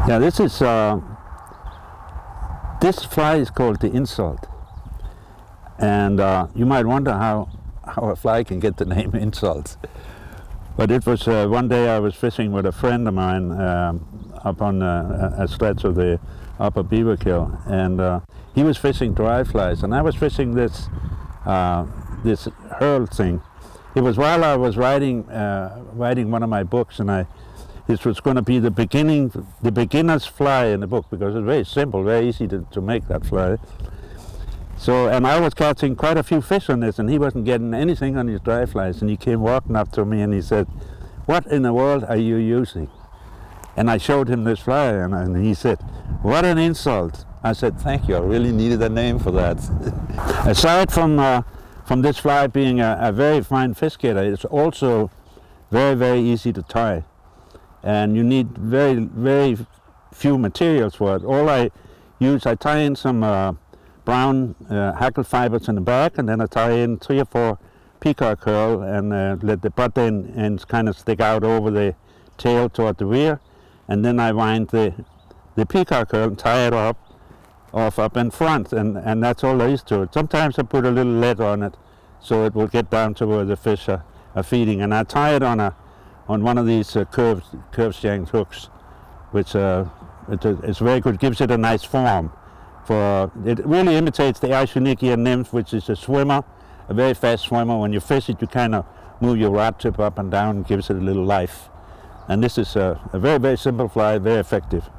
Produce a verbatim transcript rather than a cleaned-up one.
Yeah, this is, uh, this fly is called the insult. And uh, you might wonder how, how a fly can get the name insult. But it was, uh, one day I was fishing with a friend of mine um, up on uh, a stretch of the upper Beaverkill, and uh, he was fishing dry flies, and I was fishing this, uh, this hurl thing. It was while I was writing, uh, writing one of my books, and I, this was going to be the beginning, the beginner's fly in the book, because it's very simple, very easy to, to make that fly. So, and I was catching quite a few fish on this, and he wasn't getting anything on his dry flies, and he came walking up to me and he said, "What in the world are you using?" And I showed him this fly, and, and he said, "What an insult." I said, "Thank you, I really needed a name for that." Aside from, uh, from this fly being a, a very fine fish getter, it's also very, very easy to tie. And you need very, very few materials for it. All I use, I tie in some uh, brown uh, hackle fibers in the back, and then I tie in three or four peacock curl and uh, let the butt end ends kind of stick out over the tail toward the rear, and then I wind the, the peacock curl and tie it up off up in front, and, and that's all there is to it. Sometimes I put a little lead on it so it will get down to where the fish are, are feeding, and I tie it on a on one of these uh, curved curved shanked hooks, which uh, it, it's very good, gives it a nice form. For it really imitates the Isonechian nymph, which is a swimmer, a very fast swimmer. When you fish it, you kind of move your rod tip up and down and gives it a little life. And this is a, a very, very simple fly, very effective.